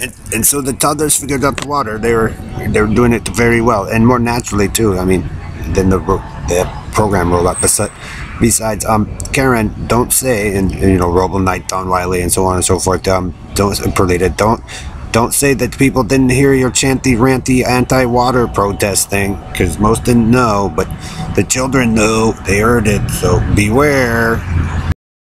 And so the toddlers figured out the water. They were doing it very well and more naturally too. I mean, than the program robot. Besides, Karen, don't say, and you know, Robo Knight, Don Wiley, and so on and so forth. Don't say that people didn't hear your chanty, ranty, anti-water protest thing, because most didn't know, but the children knew. They heard it. So beware.